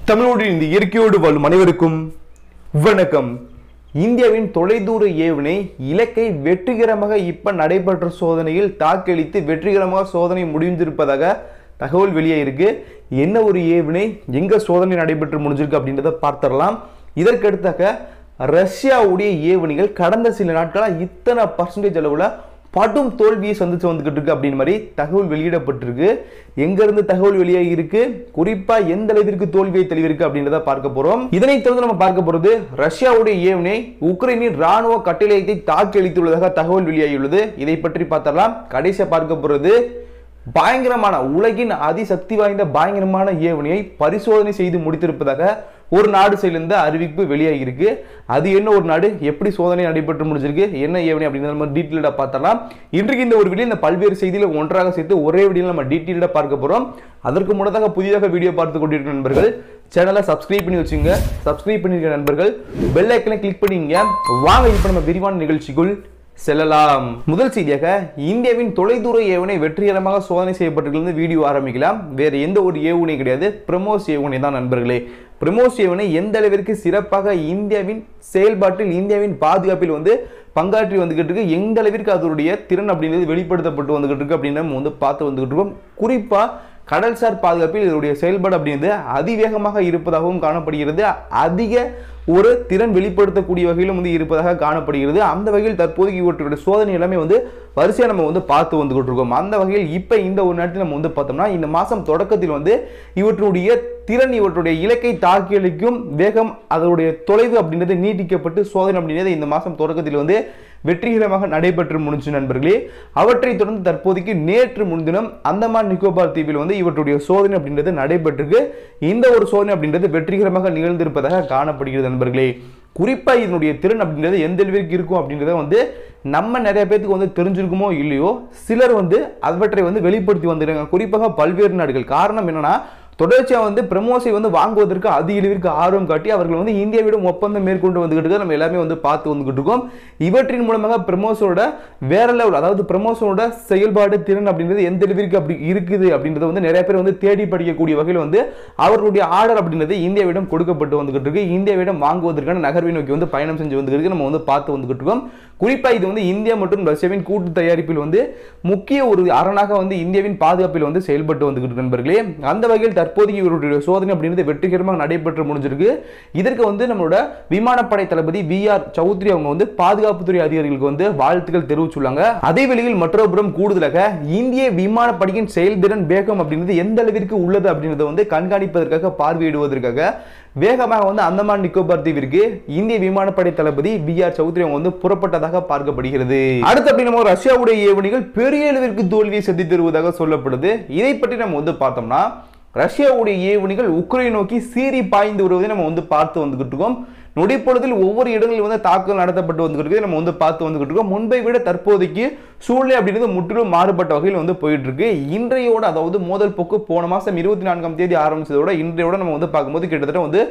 தமிழோடு இந்த இயற்கையோடு வாழும் அனைவருக்கும் வணக்கம். இந்தியாவின் தொலைதூர ஏவுகணை இலக்கை வெற்றிகரமாக இப்ப நடைபெற்ற சோதனையில் தாக்கலித்து வெற்றிகரமாக சோதனை முடிந்திருப்பதாக தகவல் வெளியாயிருக்கு. என்ன ஒரு ஏவுகணை, எங்க சோதனை நடைபெற்று முடிஞ்சிருக்கு அப்படின்றத பார்த்துடலாம். இதற்கடுத்தாக ரஷ்யாவுடைய ஏவுகணைகள் கடந்த சில நாட்களாக இத்தனை பர்சன்டேஜ் அளவுல படும் தோல்வியை சந்திச்சு வந்துகிட்டு இருக்கு அப்படின்னு மாதிரி தகவல் வெளியிடப்பட்டிருக்கு. எங்க இருந்து தகவல் வெளியாகி இருக்கு, குறிப்பா எந்த அளவிற்கு தோல்வியை தெளிவிருக்கு அப்படின்றத பார்க்க போறோம். இதனை தொடர்ந்து நம்ம பார்க்க போறது ரஷ்யாவுடைய ஏவுகணை உக்ரைனின் ராணுவ கட்டளையத்தை தாக்கி அளித்துள்ளதாக தகவல் வெளியாகியுள்ளது. இதை பற்றி பார்த்தரலாம். கடைசியா பார்க்க போறது பயங்கரமான உலகின் அதிசக்தி வாய்ந்த பயங்கரமான ஏவுகணையை பரிசோதனை செய்து முடித்திருப்பதாக ஒரு நாடு சைடிலிருந்து அறிவிப்பு வெளியாகி இருக்கு. அது என்ன ஒரு நாடு, எப்படி சோதனை நடைபெற்று முடிஞ்சிருக்கு, என்ன ஏவுகணை அப்படின்னு நம்ம டீட்டெயிலாக பார்த்தரலாம். இன்றைக்கு இந்த ஒரு வீடியோ இந்த பல்வேறு செய்திகளை ஒன்றாக சேர்த்து ஒரே வீடியோவில் நம்ம டீட்டெயிலாக பார்க்க போறோம். அதற்கு முன்னதாக புதிதாக வீடியோ பார்த்து கொண்டிருக்கிற நண்பர்கள் சேனலை சப்ஸ்கிரைப் பண்ணி வச்சுங்க. சப்ஸ்கிரைப் பண்ணிருக்கிற நண்பர்கள் பெல் ஐக்கனை கிளிக் பண்ணிங்க. வாங்க இப்போ நம்ம விரிவான நிகழ்ச்சிக்குள் செல்லலாம். முதல் செய்தியாக இந்தியாவின் தொலைதூர ஏவுகணை வெற்றிகரமாக சோதனை செய்யப்பட்டிருக்கிறது. வீடியோ ஆரம்பிக்கலாம். வேற எந்த ஒரு ஏவுகணை கிடையாது, பிரம்மோஸ் ஏவுகணை தான் நண்பர்களே. பிரம்மோஸ் ஏவுகணை எந்த அளவிற்கு சிறப்பாக இந்தியாவின் செயல்பாட்டில் இதன் பாதுகாப்பில் பங்காற்றி வந்துகிட்டு இருக்கு, எந்த அளவிற்கு அதனுடைய திறன் அப்படின்றது வெளிப்படுத்தப்பட்டு வந்துகிட்டு இருக்கு அப்படின்னு நம்ம பார்த்து வந்துகிட்டு இருக்கோம். குறிப்பா கடல்சார் பாதுகாப்பில் இதனுடைய செயல்பாடு அப்படின்றது அதிவேகமாக இருப்பதாகவும் காணப்படுகிறது. அதிக ஒரு திறன் வெளிப்படுத்தக்கூடிய வகையிலும் இருப்பதாக காணப்படுகிறது. அந்த வகையில் தற்போது இவற்றுடைய சோதனை எல்லாமே வரிசையா நம்ம பார்த்து வந்துகிட்டு இருக்கோம். அந்த வகையில் இப்ப இந்த ஒரு நேரத்தில் நம்ம பார்த்தோம்னா இந்த மாசம் தொடக்கத்தில் இவற்றுடைய திறன், இவற்றுடைய இலக்கை தாக்கி அளிக்கும் வேகம், அதனுடைய தொலைவு அப்படின்றது நீட்டிக்கப்பட்டு சோதனை அப்படின்றது இந்த மாசம் தொடக்கத்தில் வெற்றிகரமாக நடைபெற்று முடிஞ்சு நண்பர்களே. அவற்றை தொடர்ந்து தற்போதைக்கு நேற்று முன்தினம் அந்தமான் நிக்கோபார் தீவில் இவற்றுடைய சோதனை அப்படின்றது நடைபெற்றிருக்கு. இந்த ஒரு சோதனை அப்படின்றது வெற்றிகரமாக நிகழ்ந்திருப்பதாக காணப்படுகிறது நண்பர்களே. குறிப்பா இதனுடைய திறன் அப்படின்றது எந்த அளவிற்கு இருக்கும் அப்படின்றத நம்ம நிறைய பேருக்கு தெரிஞ்சிருக்குமோ இல்லையோ, சிலர் அவற்றை வெளிப்படுத்தி வந்துருக்காங்க. குறிப்பாக பல்வேறு நாடுகள். காரணம் என்னன்னா, தொடர்ச்சியா பிரம்மோஸை வாங்குவதற்கு அதிக அளவிற்கு ஆர்வம் காட்டி அவர்கள் இந்தியாவிடம் ஒப்பந்தம் மேற்கொண்டு வந்துகிட்டு நம்ம எல்லாமே பார்த்து வந்துகிட்டு இருக்கோம். இவற்றின் மூலமாக பிரம்மோஸோட வேற லெவல், அதாவது பிரம்மோஸோட செயல்பாடு திறன் அப்படின்றது எந்த அளவிற்கு அப்படி இருக்குது அப்படின்றது நிறைய பேர் தேடி படிக்கக்கூடிய வகையில் அவர்களுடைய ஆர்டர் அப்படின்றது இந்தியாவிடம் கொடுக்கப்பட்டு வந்துகிட்டு இருக்கு. இந்தியாவிடம் வாங்குவதற்கான நகர்வை நோக்கி பயணம் செஞ்சு வந்துகிட்டு நம்ம பார்த்து வந்துகிட்டு இருக்கோம். குறிப்பா இது இந்தியா மற்றும் ரஷ்யாவின் கூட்டு தயாரிப்பில் முக்கிய ஒரு அரணாக இந்தியாவின் பாதுகாப்பில் செயல்பட்டு வந்துகிட்டு நண்பர்களே. அந்த வகையில் தற்போதைய இவருடைய சோதனை அப்படின்றது வெற்றிகரமாக நடைபெற்று முடிஞ்சிருக்கு. இதற்கு நம்மளோட விமானப்படை தளபதி VR சௌத்ரி அவங்க பாதுகாப்புத்துறை அதிகாரிகளுக்கு வாழ்த்துக்கள் தெரிவிச்சுள்ளாங்க. அதே வேளையில் மற்றொரு கூடுதலாக இந்திய விமானப்படையின் செயல்திறன் வேகம் அப்படின்றது எந்த அளவிற்கு உள்ளது அப்படின்றத கண்காணிப்பதற்காக பார்வையிடுவதற்காக வேகமாக அந்தமான் நிக்கோபார் தீவிற்கு இந்திய விமானப்படை தளபதி VR சௌத்ரி அவங்க புறப்பட்டதாக பார்க்கப்படுகிறது. அடுத்து அப்படி நம்ம ரஷ்யாவுடைய ஏவுகணைகள் பெரிய அளவிற்கு தோல்வியை சந்தித்து வருவதாக சொல்லப்படுது. இதை பற்றி நம்ம பார்த்தோம்னா, ரஷ்யாவுடைய ஏவுகணைகள் உக்ரைன் நோக்கி சீறி பாய்ந்து வருவதை நம்ம பார்த்து வந்துகிட்டு இருக்கோம். நொடிப்பொழுதில் ஒவ்வொரு இடங்களில் தாக்குதல் நடத்தப்பட்டு வந்துகிட்டு நம்ம பார்த்து வந்துகிட்டு இருக்கோம். முன்பை விட தற்போதைக்கு சூழ்நிலை அப்படின்றது முற்றிலும் மாறுபட்ட வகையில் போயிட்டு இருக்கு. இன்றையோட, அதாவது மோதல் போக்கு போன மாசம் 24ஆம் தேதி ஆரம்பிச்சதோட இன்றையோட நம்ம பார்க்கும்போது கிட்டத்தட்ட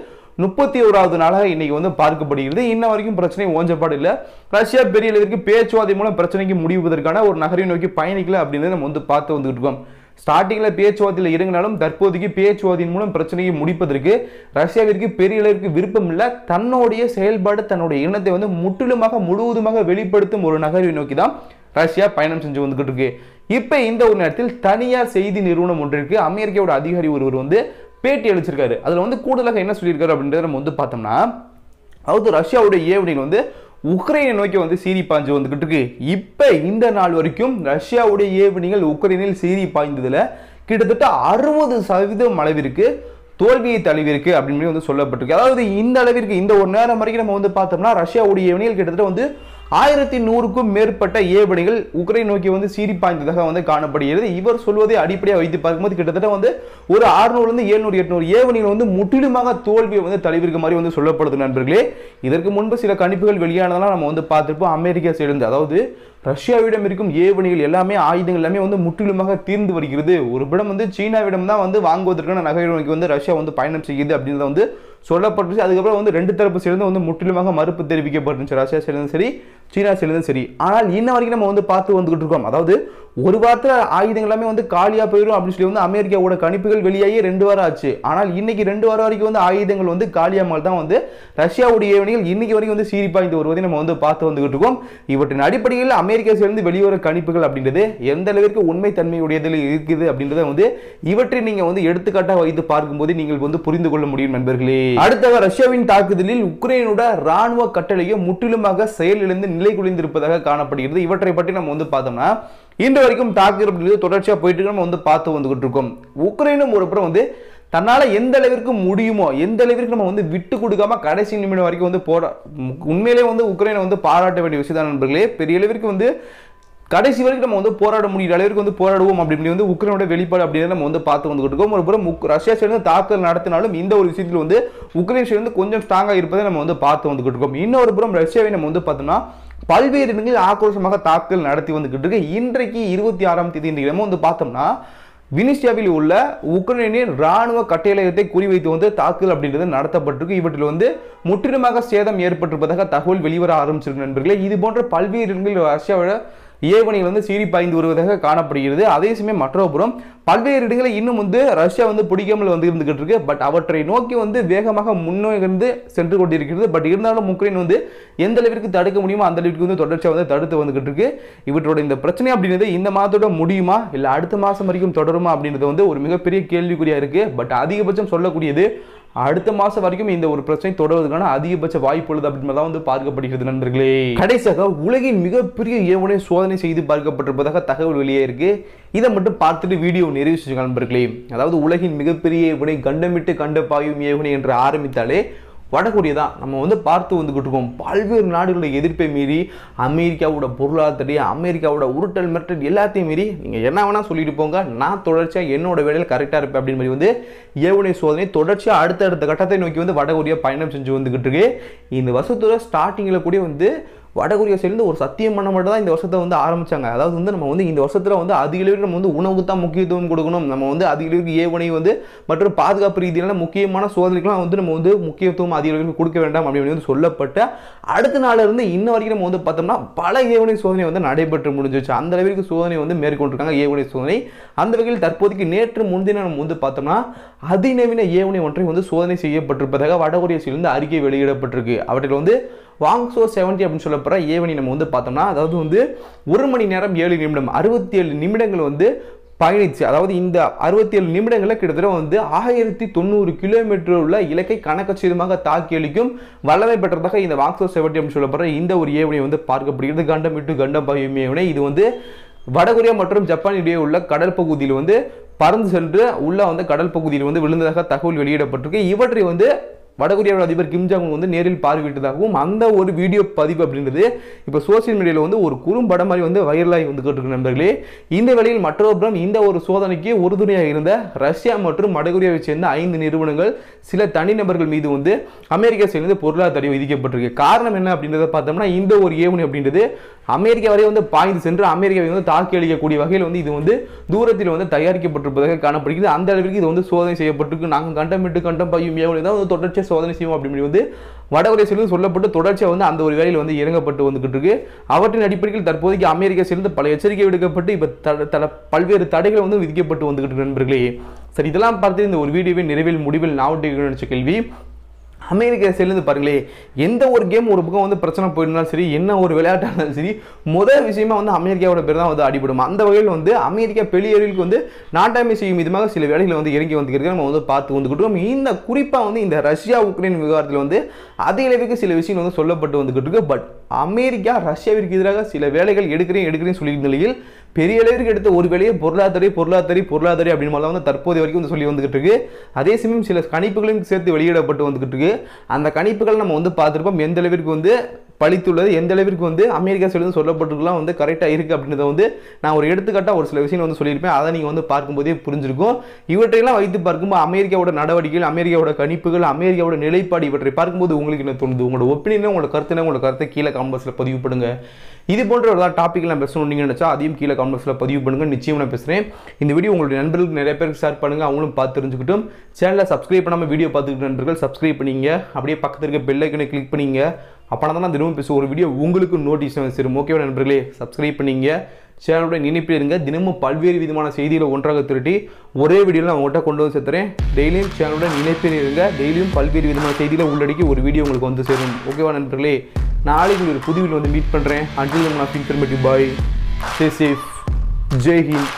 31வது நாளாக இன்னைக்கு பார்க்கப்படுகிறது. இன்ன வரைக்கும் பிரச்சனை ஓஞ்சப்பாடு இல்லை. ரஷ்யா பெரிய அளவிற்கு பேச்சுவார்த்தை மூலம் பிரச்சனைக்கு முடிவதற்கான ஒரு நகரை நோக்கி பயணிக்கல அப்படின்னு நம்ம பார்த்து வந்துட்டு இருக்கோம். ஸ்டார்டிங்ல பேச்சுவார்த்தையில் இறங்கினாலும் தற்போதைக்கு பேச்சுவார்த்தையின் மூலம் பிரச்சனையை முடிப்பதற்கு ரஷ்யாவிற்கு பெரிய அளவிற்கு விருப்பம் இல்லை. தன்னுடைய செயல்பாடு, தன்னுடைய எண்ணத்தை முற்றிலுமாக முழுவதுமாக வெளிப்படுத்தும் ஒரு நகரை நோக்கி தான் ரஷ்யா பயணம் செஞ்சு வந்துகிட்டு இருக்கு. இப்ப இந்த ஒரு நேரத்தில் தனியார் செய்தி நிறுவனம் ஒன்றிற்கு அமெரிக்காவோட அதிகாரி ஒருவர் பேட்டி அளிச்சிருக்காரு. அதுல கூடுதலாக என்ன சொல்லியிருக்காரு அப்படின்றத நம்ம பார்த்தோம்னா, அதாவது ரஷ்யாவுடைய ஏவுகணைகள் உக்ரைனை நோக்கி சீறி பாய்ஞ்சு வந்துகிட்டு இருக்கு. இப்ப இந்த நாள் வரைக்கும் ரஷ்யாவுடைய ஏவுகணைகள் உக்ரைனில் சீறி பாய்ந்ததுல கிட்டத்தட்ட 60% அளவிற்கு தோல்வியை தழுவிருக்கு அப்படின்னு சொல்லப்பட்டிருக்கு. அதாவது இந்த அளவிற்கு இந்த ஒரு நேரம் வரைக்கும் நம்ம பார்த்தோம்னா ரஷ்யாவுடைய ஏவுகணைகள் கிட்டத்தட்ட 1100க்கும் மேற்பட்ட ஏவுகணைகள் உக்ரைன் நோக்கி சீறி பாய்ந்ததாக காணப்படுகிறது. இவர் சொல்வதை அடிப்படையாக வைத்து பார்க்கும்போது கிட்டத்தட்ட ஒரு 600 700 800 ஏவுகணைகள் முற்றிலுமாக தோல்வியை தழுவிருக்க மாதிரி சொல்லப்படுது நண்பர்களே. இதற்கு முன்பு சில கணிப்புகள் வெளியானதெல்லாம் நம்ம பார்த்திருப்போம். அமெரிக்கா சேர்ந்து, அதாவது ரஷ்யாவிடம் இருக்கும் ஏவுகணைகள் எல்லாமே, ஆயுதங்கள் எல்லாமே முற்றிலுமாக தீர்ந்து வருகிறது. ஒரு பிடம் சீனாவிடம் தான் வாங்குவதற்கான நகரை நோக்கி ரஷ்யா பயணம் செய்யுது அப்படின்றத சொல்லப்பட்டுச்சு. அதுக்கப்புறம் ரெண்டு தரப்பு சேர்ந்து முற்றிலுமாக மறுப்பு தெரிவிக்கப்பட்டுச்சு. ரஷ்யா சேர்ந்து சரி, சீனா சைடுலேருந்து சரி. ஆனால் இன்ன வரைக்கும் நம்ம வந்து பார்த்து வந்துகிட்டு இருக்கோம். அதாவது ஒரு வாரத்தில் ஆயுதங்கள் எல்லாமே வந்து காலியாக போயிடும் அப்படின்னு சொல்லி வந்து அமெரிக்காவோட கணிப்புகள் வெளியாகி 2 வாரம் ஆச்சு. ஆனால் இன்னைக்கு 2 வாரம் வரைக்கும் வந்து ஆயுதங்கள் வந்து காலியாமல் தான் வந்து ரஷ்யாவுடைய ஏவனைகள் இன்னைக்கு வரைக்கும் வந்து சீரிப்பாய்ந்து வருவதை நம்ம வந்து பார்த்து வந்துகிட்டு இருக்கோம். இவற்றின் அடிப்படையில் அமெரிக்கா சேர்ந்து வெளிவர கணிப்புகள் அப்படின்றது எந்த அளவிற்கு உண்மை தன்மையுடையதில் இருக்குது அப்படின்றத வந்து இவற்றை நீங்க வந்து எடுத்துக்காட்டாக வைத்து பார்க்கும்போது நீங்கள் வந்து புரிந்து கொள்ள முடியும் நண்பர்களே. அடுத்தவர் ரஷ்யாவின் தாக்குதலில் உக்ரைனோட ராணுவ கட்டளையை முற்றிலுமாக செயலிழந்து நிலை குலைந்திருப்பதாக காணப்படுகிறது. இவற்றை பற்றி நம்ம வந்து பார்த்தோம்னா இன்று வரைக்கும் தாக்குதல் தொடர்ச்சியா போயிட்டு நம்ம வந்து பார்த்து வந்துகிட்டு இருக்கோம். உக்ரைனும் ஒரு புறம் வந்து தன்னால எந்த அளவிற்கு முடியுமோ எந்த அளவிற்கு நம்ம வந்து விட்டு கொடுக்காம கடைசி நிமிடம் வரைக்கும் வந்து உண்மையிலே வந்து உக்ரைனை வந்து பாராட்ட வேண்டிய விஷயம் தான் நண்பர்களே. பெரிய அளவிற்கு வந்து கடைசி வரைக்கும் நம்ம வந்து போராட முடிகிற அளவிற்கு வந்து போராடுவோம் அப்படின்னு வந்து உக்ரைனோட வெளிப்பாடு அப்படின்னு நம்ம வந்து பார்த்து வந்துகிட்டு இருக்கோம். ஒரு புறம் ரஷ்யா சேர்ந்து தாக்குதல் நடத்தினாலும் இந்த ஒரு விஷயத்தில் வந்து உக்ரைன் சேர்ந்து கொஞ்சம் ஸ்ட்ராங்கா இருப்பதை நம்ம வந்து பார்த்து வந்துகிட்டு இருக்கோம். இன்னொரு புறம் ரஷ்யாவை நம்ம வந்து பார்த்தோம்னா பல்வேறு இடங்களில் ஆக்ரோஷமாக தாக்குதல் நடத்தி வந்துகிட்டு இருக்கு. இன்றைக்கு 26ஆம் தேதி நம்ம வந்து பார்த்தோம்னா வினிசியாவில் உள்ள உக்ரைனின் ராணுவ கட்டளையத்தை குறிவைத்து வந்து தாக்குதல் அப்படின்றது நடத்தப்பட்டிருக்கு. இவற்றில் வந்து முற்றிலுமாக சேதம் ஏற்பட்டிருப்பதாக தகவல் வெளிவர ஆரம்பிச்சிருக்கு நண்பர்களே. இது போன்ற பல்வேறு இடங்களில் ரஷ்யாவோட ஏவனைகள் வந்து சீறி பாய்ந்து வருவதாக காணப்படுகிறது. அதே சமயம் மற்றொரு பல்வேறு இடங்களில் இன்னும் வந்து ரஷ்யா வந்து பிடிக்காமல் வந்து இருந்துகிட்டு இருக்கு. பட் அவற்றை நோக்கி வந்து வேகமாக முன்னேறி சென்று கொண்டிருக்கிறது. பட் இருந்தாலும் உக்ரைன் வந்து எந்த அளவிற்கு தடுக்க முடியுமோ அந்த அளவிற்கு வந்து தொடர்ச்சியாக வந்து தடுத்து வந்துகிட்டு இருக்கு. இவற்றோட இந்த பிரச்சனை அப்படின்றது இந்த மாதத்தோட முடியுமா இல்லை அடுத்த மாதம் வரைக்கும் தொடருமா அப்படின்றது வந்து ஒரு மிகப்பெரிய கேள்விக்குறியா இருக்கு. பட் அதிகபட்சம் சொல்லக்கூடியது அடுத்த மாசம் வரைக்கும் இந்த ஒரு பிரச்சனை தொடர்வதற்கான அதிகபட்ச வாய்ப்பு உள்ளது அப்படின்னு வந்து பார்க்கப்படுகிறது நண்பர்களே. கடைசியாக உலகின் மிகப்பெரிய ஏவனை சோதனை செய்து பார்க்கப்பட்டிருப்பதாக தகவல் வெளியே இருக்கு. இதை மட்டும் பார்த்துட்டு வீடியோ நிறைவு செஞ்சு நண்பர்களே. அதாவது உலகின் மிகப்பெரிய ஏவனை கண்டமிட்டு கண்ட பாயும் ஏவனை என்று ஆரம்பித்தாலே வடகொரியா தான் நம்ம வந்து பார்த்து வந்துகிட்டு இருக்கோம். பல்வேறு நாடுகளுடைய எதிர்ப்பை மீறி அமெரிக்காவோட பொருளாதார அமெரிக்காவோட உருட்டல் மிரட்டல் எல்லாத்தையும் மீறி நீங்கள் என்ன வேணால் சொல்லிட்டு போங்க, நான் தொடர்ச்சியாக என்னோட வேலையில் கரெக்டாக இருப்பேன் அப்படின்னு மாதிரி வந்து ஏவுகணை சோதனை தொடர்ச்சியாக அடுத்தடுத்த கட்டத்தை நோக்கி வந்து வடகொரியா பயணம் செஞ்சு வந்துகிட்டு இருக்கு. இந்த வருஷத்தோட ஸ்டார்டிங்கில் கூட வந்து வடகொரியா சேர்ந்து ஒரு சத்தியம் பண்ண மட்டும் தான் இந்த வருஷத்தை வந்து ஆரம்பிச்சாங்க. அதாவது வந்து நம்ம வந்து இந்த வருஷத்துல வந்து அதிக அளவுக்கு நம்ம வந்து உணவுக்கு தான் முக்கியத்துவம் கொடுக்கணும், நம்ம வந்து அதிக அளவுக்கு ஏவனை வந்து மற்றும் பாதுகாப்பு ரீதியான முக்கியமான சோதனைகள்லாம் வந்து நம்ம வந்து முக்கியத்துவம் அதிக அளவுக்கு கொடுக்க வேண்டாம் அப்படின்னு வந்து சொல்லப்பட்ட அடுத்த நாள்ல இருந்து இன்ன வரைக்கும் நம்ம வந்து பார்த்தோம்னா பல ஏவனை சோதனை வந்து நடைபெற்று முடிஞ்சிச்சு. அந்த அளவிற்கு சோதனை வந்து மேற்கொண்டிருக்காங்க ஏவனை சோதனை. அந்த வகையில் தற்போதைக்கு நேற்று முன்தினம் நம்ம வந்து பார்த்தோம்னா அதிநவீன ஏவனை ஒன்றை வந்து சோதனை செய்யப்பட்டிருப்பதாக வடகொரியா சேர்ந்து அறிக்கை வெளியிடப்பட்டிருக்கு. அவற்றில் வந்து வாங்ஸோ 70 அப்படின்னு சொல்லப்படுற ஏவனை நம்ம வந்து பார்த்தோம்னா அதாவது வந்து 1 மணி நேரம் 7 நிமிடம் 67 நிமிடங்கள் வந்து பயணிச்சு. அதாவது இந்த 67 நிமிடங்களில் கிட்டத்தட்ட வந்து 1090 கிலோமீட்டர் உள்ள இலக்கை கணக்கச்சிதமாக தாக்கி அளிக்கும் வல்லமை பெற்றதாக இந்த வாங்ஸோ 70 அப்படின்னு சொல்லப்படுற இந்த ஒரு ஏவனை வந்து பார்க்கப்படுகிறது. கண்டம் விட்டு கண்டம் பாயும் ஏவனை. இது வந்து வடகொரியா மற்றும் ஜப்பான் இடையே உள்ள கடல் பகுதியில் வந்து பறந்து சென்று உள்ள வந்து கடல் பகுதியில் வந்து விழுந்ததாக தகவல் வெளியிடப்பட்டிருக்கு. இவற்றை வந்து வடகொரியாவோட அதிபர் கிம் ஜாங் வந்து நேரில் பார்வையிட்டதாகவும் அந்த ஒரு வீடியோ பதிவு அப்படின்றது இப்போ சோசியல் மீடியாவில் வந்து ஒரு குறும்படம் மாதிரி வந்து வைரலாகி வந்துகிட்டு இருக்கு நண்பர்களே. இந்த வேளையில் மற்றொரு இந்த ஒரு சோதனைக்கு உறுதுணையாக இருந்த ரஷ்யா மற்றும் வடகொரியாவை சேர்ந்த 5 நிறுவனங்கள் சில தனிநபர்கள் மீது வந்து அமெரிக்கா சேர்ந்து பொருளாதார தடை விதிக்கப்பட்டிருக்கு. காரணம் என்ன அப்படின்றத பார்த்தோம்னா இந்த ஒரு ஏவனை அப்படின்றது அமெரிக்கா வரை வந்து பாய்ந்து சென்று அமெரிக்காவை வந்து தாக்கி அளிக்கக்கூடிய வகையில் வந்து இது வந்து தூரத்தில் வந்து தயாரிக்கப்பட்டிருப்பதாக காணப்படுகிறது. அந்த அளவிற்கு இது வந்து சோதனை செய்யப்பட்டிருக்கு. நாங்கள் கண்டமிட்டு கண்டம் பாயும் ஏவனை தான் வந்து தொடர்ச்சியாக சோதனை செய்வோம் அப்படின்னு வந்து வடகொரியா சேர்ந்து சொல்லப்பட்டு தொடர்ச்சியாக வந்து அந்த ஒரு வேலையில் வந்து இறங்கப்பட்டு வந்துகிட்டு இருக்கு. அவற்றின் அடிப்படையில் தற்போதைக்கு அமெரிக்கா சேர்ந்து பல எச்சரிக்கை விடுக்கப்பட்டு இப்போ பல்வேறு தடைகள் வந்து விதிக்கப்பட்டு வந்துகிட்டு இருக்கு நண்பர்களே. சரி, இதெல்லாம் பார்த்து இந்த ஒரு வீடியோவை நிறைவில் முடிவில் நான் நினைச்ச கேள்வி, அமெரிக்கா சேர்ந்து பாருங்களே, எந்த ஒரு கேம் ஒரு பக்கம் வந்து பிரச்சனை போயிருந்தாலும் சரி, என்ன ஒரு விளையாட்டாக இருந்தாலும் சரி, முதல் விஷயமா வந்து அமெரிக்காவோட பேர் தான் வந்து அடிபடும். அந்த வகையில் வந்து அமெரிக்கா வெளியேறலுக்கு வந்து நாட்டாமை செய்யும் விதமாக சில வேலைகளை வந்து இறங்கி வந்துக்கிறது நம்ம வந்து பார்த்து வந்துக்கிட்டோம். இந்த குறிப்பாக வந்து இந்த ரஷ்யா உக்ரைன் விவகாரத்தில் வந்து அதிக அளவுக்கு சில விஷயங்கள் வந்து சொல்லப்பட்டு வந்துகிட்டு இருக்கு. பட் அமெரிக்கா ரஷ்யாவிற்கு எதிராக சில வேலைகள் எடுக்கிறேன்னு சொல்லியிருந்த நிலையில் பெரிய அளவிற்கு எடுத்த ஒரு வேலையை பொருளாதார அப்படின்னு வந்து தற்போதைய வரைக்கும் வந்து சொல்லி வந்துகிட்டு இருக்கு. அதே சமயம் சில கணிப்புகளையும் சேர்த்து வெளியிடப்பட்டு வந்துகிட்டு இருக்கு. அந்த கணிப்புகள் நம்ம வந்து பார்த்துருப்போம் எந்த அளவிற்கு வந்து பழித்துள்ளது, எந்த அளவிற்கு வந்து அமெரிக்கா சைடு சொல்லப்பட்டிருக்கலாம் வந்து கரெக்டாக இருக்குது அப்படின்றத வந்து நான் ஒரு எடுத்துக்காட்டாக ஒரு சில விஷயங்கள் வந்து சொல்லியிருப்பேன். அதை நீங்கள் வந்து பார்க்கும்போதே புரிஞ்சிருக்கும். இவற்றையெல்லாம் வைத்து பார்க்கும்போது அமெரிக்காவோட நடவடிக்கைகள், அமெரிக்காவோட கணிப்புகள், அமெரிக்காவோட நிலைப்பாடு இவற்றை பார்க்கும்போது உங்களுக்கு என்ன தோணுது? உங்களோட ஒப்பீனியன், உங்களோட கருத்தை கீழே காமெண்ட்ஸில் பதிவு பண்ணுங்க. இது போன்ற ஒரு டாப்பிக்கில் நான் பேசணும் நீங்கள் நினச்சா அதையும் கீழே காமெண்ட்ஸில் பதிவு பண்ணுங்க. நிச்சயம் நான் பேசுகிறேன். இந்த வீடியோ உங்களுடைய நண்பர்களுக்கு நிறைய பேருக்கு ஷேர் பண்ணுங்கள், அவங்களும் பார்த்து தெரிஞ்சுக்கிட்டும். சேனலை சப்ஸ்கிரைப் பண்ணாமல் வீடியோ பார்த்துக்கிட்டு நண்பர்கள் சப்ஸ்கிரைப் பண்ணிங்க, அப்படியே பக்கத்தில் இருக்க பெல் ஐக்கனை கிளிக் பண்ணிங்க. அப்போனா தான் நான் தினமும் பேசும் ஒரு வீடியோ உங்களுக்கு நோட்டீஸ் சேரும். ஓகேவா நண்பர்களே, சப்ஸ்கிரைப் பண்ணிங்க, சேனலோட நினைப்பில் இருங்க. தினமும் பல்வேறு விதமான செய்திகளை ஒன்றாக திரட்டி ஒரே வீடியோவில் நான் உங்கள்கிட்ட கொண்டு வந்து சேர்த்துறேன். டெய்லியும் சேனலோட நினைப்பில் இருங்க. டெய்லியும் பல்வேறு விதமான செய்திகளை உள்ளடக்கி ஒரு வீடியோ உங்களுக்கு வந்து சேரும். ஓகேவா நண்பர்களே, நாளைக்கு ஒரு புது வீடியோ வந்து மீட் பண்ணுறேன். அன்டில் தென் நான் informative boy, stay safe, Jai Hind.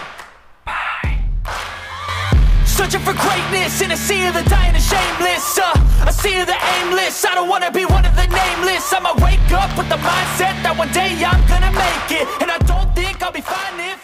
Searching for greatness in a sea of the dying and shameless, a sea of the aimless. I don't wanna be one of the nameless. I'ma wake up with the mindset that one day I'm gonna make it, and I don't think I'll be fine if